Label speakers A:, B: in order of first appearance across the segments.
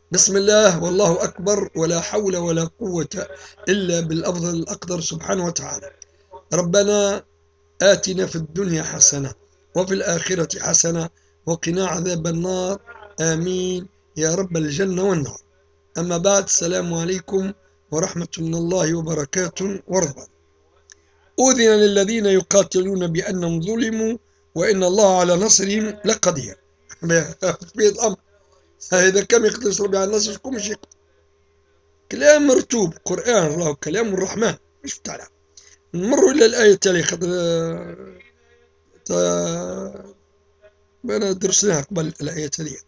A: بسم الله والله أكبر ولا حول ولا قوة إلا بالأفضل الأقدر سبحانه وتعالى. ربنا آتنا في الدنيا حسنة وفي الآخرة حسنة وقنا عذاب النار. آمين يا رب الجنة والنار. أما بعد، السلام عليكم ورحمة من الله وبركاته ورضوانه. أذن للذين يقاتلون بأنهم ظلموا وإن الله على نصرهم لقدير. في الأمر إذا كان يقدر ربي على النصر شكون مش يقدر. كلام مرتوب قرآن الله كلام الرحمن مش بتاعنا. نمروا إلى الآية التالية خاطر أنا درسناها قبل الآية التالية.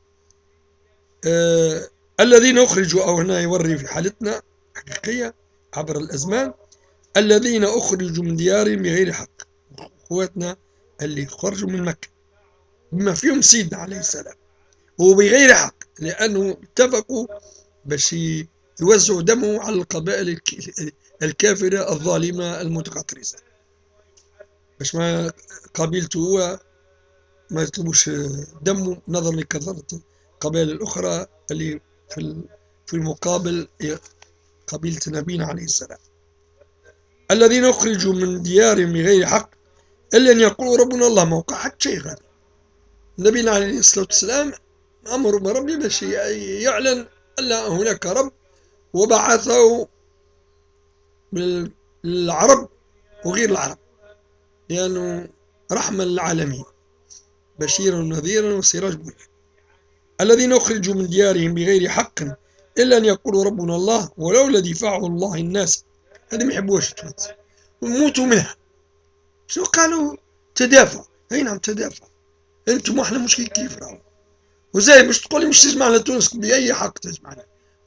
A: الذين أخرجوا، أو هنا يوري في حالتنا حقيقية عبر الأزمان، الذين أخرجوا من ديارهم بغير حق، أخواتنا اللي خرجوا من مكة بما فيهم سيدنا عليه السلام، وبغير حق لأنه اتفقوا باش يوزعوا دمه على القبائل الكافرة الظالمة المتقطرسة، باش ما قبيلته هو ما يطلبوش دمه نظرا لكثرة القبائل الأخرى اللي في المقابل قبيلة نبينا عليه السلام. الذين أخرجوا من ديارهم بغير حق إلا أن يقولوا ربنا الله. موقع حق شيء غير نبينا عليه الصلاة والسلام أمر بربي باش يعلن أن هناك رب، وبعثه للعرب وغير العرب لأنه رحمة للعالمين بشيرا ونذيرا وسراج منير. الذين أخرجوا من ديارهم بغير حق إلا أن يقولوا ربنا الله ولولا دفاع الله الناس. هذه ما يحبوهاش التوانسة ونموتوا منها. شو قالوا؟ تدافع. أي نعم تدافع. أنتم وإحنا مش كيف راهو. وزي مش تقولي مش تجمعنا تونس بأي حق تجمعنا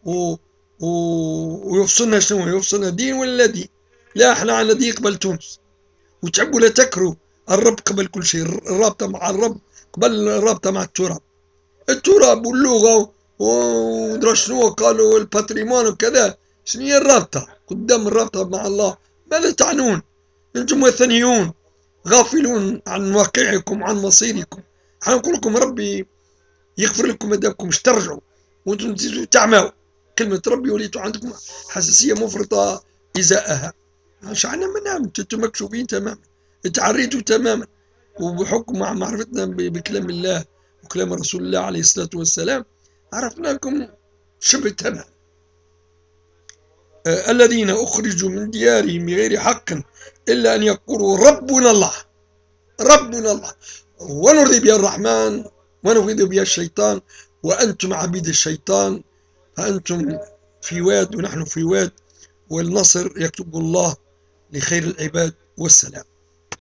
A: ويفصلنا شنو؟ يفصلنا دين ولا دين؟ لا، احنا على دين قبل تونس. وتحبوا لا تكروا الرب قبل كل شيء. الرابطة مع الرب قبل الرابطة مع التراب. التراب واللغة ودرا شنو قالوا الباتريمون وكذا. شنو هي الرابطة؟ قدام الرابطة مع الله ماذا تعنون؟ انتم وثنيون غافلون عن واقعكم عن مصيركم. حنقول لكم ربي يغفر لكم أداكم مش ترجعوا وانتم تزيدوا تعموا كلمة ربي وليتوا عندكم حساسية مفرطة إزاءها. مش عنا ما نعمل. انتم مكشوفين تماما، تعريتوا تماما، وبحكم مع معرفتنا بكلام الله وكلام رسول الله عليه الصلاة والسلام عرفناكم شبه تمام. الذين أخرجوا من ديارهم بغير حق إلا أن يقولوا ربنا الله. ربنا الله ونرضي به الرحمن ونبغض به الشيطان وأنتم عبيد الشيطان، فأنتم في واد ونحن في واد، والنصر يكتب الله لخير العباد والسلام.